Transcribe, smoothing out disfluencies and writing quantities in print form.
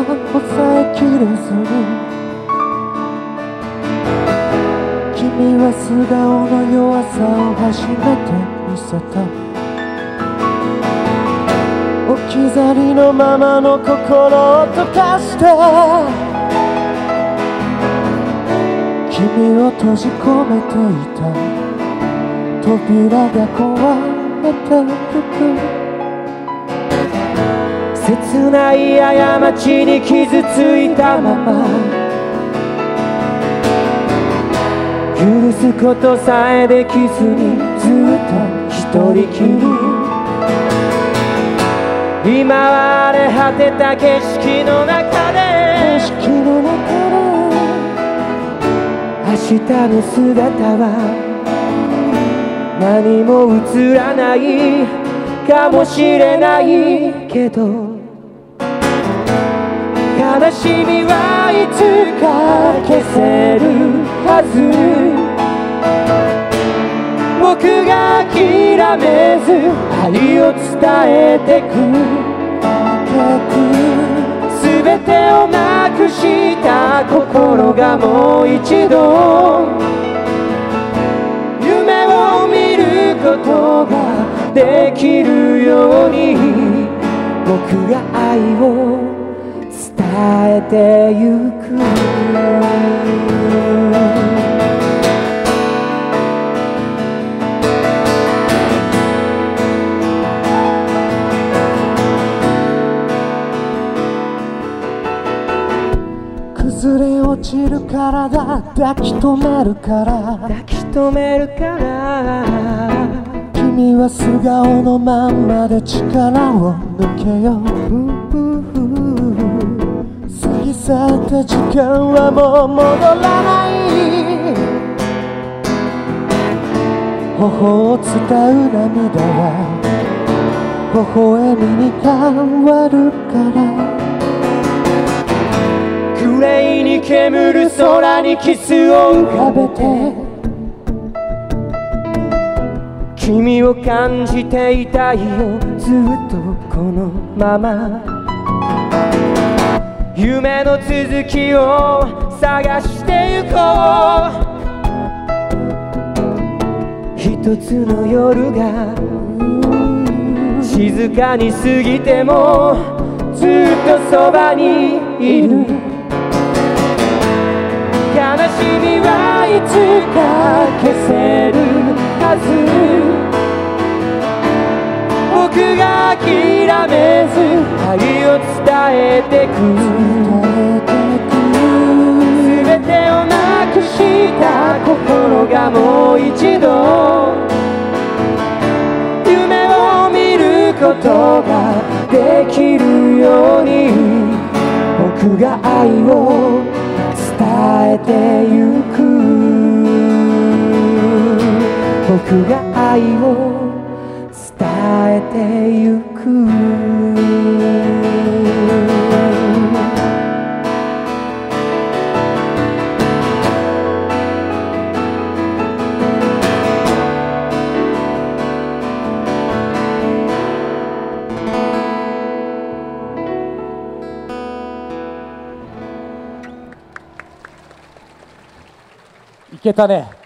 抑えきれずに君は素顔の弱さを初めて見せた。置き去りのままの心を溶かして君を閉じ込めていた扉が壊れてゆく。切ない過ちに傷ついたまま許すことさえできずにずっと一人きり。今は荒れ果てた景色の中で明日の姿は何も映らないかもしれないけど悲しみはいつか消せるはず。僕が諦めず愛を伝えてく。全てをなくした心がもう一度夢を見ることができるように僕が愛を伝えてゆく。崩れ落ちる体抱き留めるから君は素顔のまんまで力を抜けよ。過ぎ去った時間はもう戻らない。頬を伝う涙は微笑みに変わるから。グレーに煙る空にキスを浮かべて君を感じていたいよずっとこのまま。夢の続きを探してゆこう。一つの夜が静かに過ぎてもずっとそばにいる。悲しみはいつか消せるはず。僕が諦めず愛を伝えてく。全てをなくした心がもう一度夢を見ることができるように僕が愛を伝えてゆく。僕が愛を伝えてゆく。いけたね。